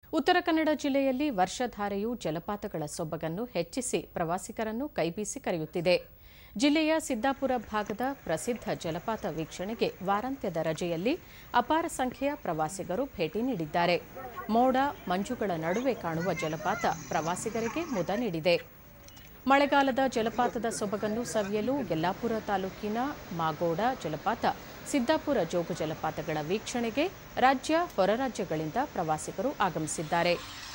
ಉತ್ತರ ಕನ್ನಡ ಜಿಲ್ಲೆಯಲ್ಲಿ ವರ್ಷಧಾರೆಯು ಜಲಪಾತಗಳ ಸೊಬಗನ್ನು ಹೆಚ್ಚಿಸಿ ಪ್ರವಾಸಿಗರನ್ನು ಕೈಬೀಸಿ ಕರೆಯುತ್ತಿದೆ. ಜಿಲ್ಲೆಯ ಸಿದ್ದಾಪುರ ಭಾಗದ ಪ್ರಸಿದ್ಧ ಜಲಪಾತ ವೀಕ್ಷಣೆಗೆ ವಾರಾಂತ್ಯದ ರಜೆಯಲ್ಲಿ ಅಪಾರ ಸಂಖ್ಯೆಯ ಪ್ರವಾಸಿಗರು ಭೇಟಿ ನೀಡಿದ್ದಾರೆ. ಮೋಡ ಮಂಜುಗಳ ನಡುವೆ ಕಾಣುವ ಜಲಪಾತ ಪ್ರವಾಸಿಗರಿಗೆ ಮುದ ನೀಡಿದೆ. ಮಳೆಗಾಲದ ಜಲಪಾತದ ಸೊಬಗನ್ನು ಸವಿಯಲು ಯಲ್ಲಾಪುರ ತಾಲೂಕಿನ ಮಾಗೋಡ ಜಲಪಾತ, ಸಿದ್ದಾಪುರ ಜೋಗ ಜಲಪಾತಗಳ ವೀಕ್ಷಣೆಗೆ ರಾಜ್ಯ ಹೊರ ರಾಜ್ಯಗಳಿಂದ ಪ್ರವಾಸಿಗರು ಆಗಮಿಸಿದ್ದಾರೆ.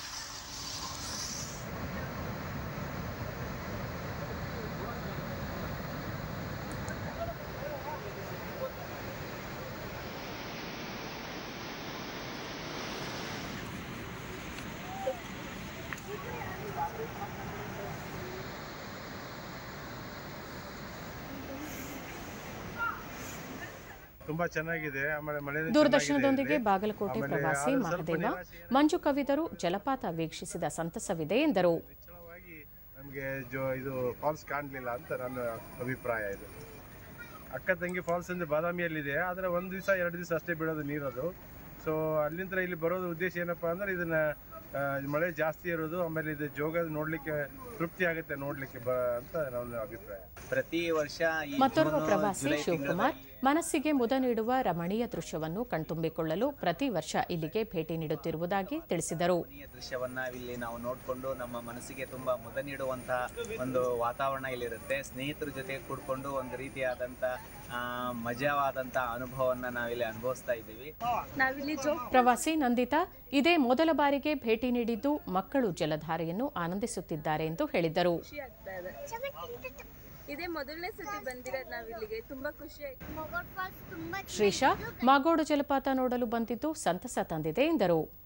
ತುಂಬಾ ಚೆನ್ನಾಗಿದೆ. ದೂರದರ್ಶನದೊಂದಿಗೆ ಬಾಗಲಕೋಟೆ ಪ್ರವಾಸಿ ಮಹದೇವ, ಮಂಜು ಕವಿದರು ಜಲಪಾತ ವೀಕ್ಷಿಸಿದ ಸಂತಸವಿದೆ ಎಂದರು. ನಮಗೆ ಇದು ಫಾಲ್ಸ್ ಕಾಣಲಿಲ್ಲ ಅಂತ ನನ್ನ ಅಭಿಪ್ರಾಯ. ಇದು ಅಕ್ಕ ತಂಗಿ ಫಾಲ್ಸ್ ಅಂದ್ರೆ ಬಾದಾಮಿಯಲ್ಲಿದೆ, ಆದರೆ ಒಂದು ದಿವಸ 2 ದಿವಸ ಅಷ್ಟೇ ಬೀಳೋದು ನೀರದು. ಸೊ ಅಲ್ಲಿಂದ ಇಲ್ಲಿ ಬರೋದು ಉದ್ದೇಶ ಏನಪ್ಪಾ ಅಂದ್ರೆ ಇದನ್ನ ಮಳೆ ಜಾಸ್ತಿ ಇರೋದು, ಆಮೇಲೆ ಇದು ಜೋಗ ನೋಡ್ಲಿಕ್ಕೆ ತೃಪ್ತಿ ಆಗುತ್ತೆ ನೋಡ್ಲಿಕ್ಕೆ ಅಂತ ನನ್ನ ಅಭಿಪ್ರಾಯ. ಪ್ರತಿ ವರ್ಷ ಮತ್ತೋರ್ವ ಪ್ರವಾಸಿ ಶಿವಕುಮಾರ್ ಮನಸ್ಸಿಗೆ ಮುದ ನೀಡುವ ರಮಣೀಯ ದೃಶ್ಯವನ್ನು ಕಣ್ತುಂಬಿಕೊಳ್ಳಲು ಪ್ರತಿ ವರ್ಷ ಇಲ್ಲಿಗೆ ಭೇಟಿ ನೀಡುತ್ತಿರುವುದಾಗಿ ತಿಳಿಸಿದರು. ದೃಶ್ಯವನ್ನ ಇಲ್ಲಿ ನಾವು ನೋಡಿಕೊಂಡು ನಮ್ಮ ಮನಸ್ಸಿಗೆ ತುಂಬಾ ಮುದ ನೀಡುವಂತಹ ಒಂದು ವಾತಾವರಣ ಇಲ್ಲಿರುತ್ತೆ. ಸ್ನೇಹಿತರ ಜೊತೆ ಕೂಡ್ಕೊಂಡು ಒಂದು ರೀತಿಯಾದಂತಹ ಮಜವಾದಂತಹ ಅನುಭವವನ್ನ ನಾವಿಲ್ಲಿ ಅನುಭವಿಸ್ತಾ ಇದ್ದೀವಿ. ಪ್ರವಾಸಿ ನಂದಿತಾ ಇದೇ ಮೊದಲ ಬಾರಿಗೆ ಭೇಟಿ ನೀಡಿದ್ದು ಮಕ್ಕಳು ಜಲಧಾರೆಯನ್ನು ಆನಂದಿಸುತ್ತಿದ್ದಾರೆ ಎಂದು ಹೇಳಿದರು. ಇದೇ ಮೊದಲನೇ ಸತಿ ಬಂದಿರೋದು ನಾವಿಲ್ಲಿಗೆ, ತುಂಬಾ ಖುಷಿ ಆಯ್ತು. ಶ್ರೀಶಾ ಮಾಗೋಡು ಜಲಪಾತ ನೋಡಲು ಬಂದಿದ್ದು ಸಂತಸ ತಂದಿದೆ ಎಂದರು.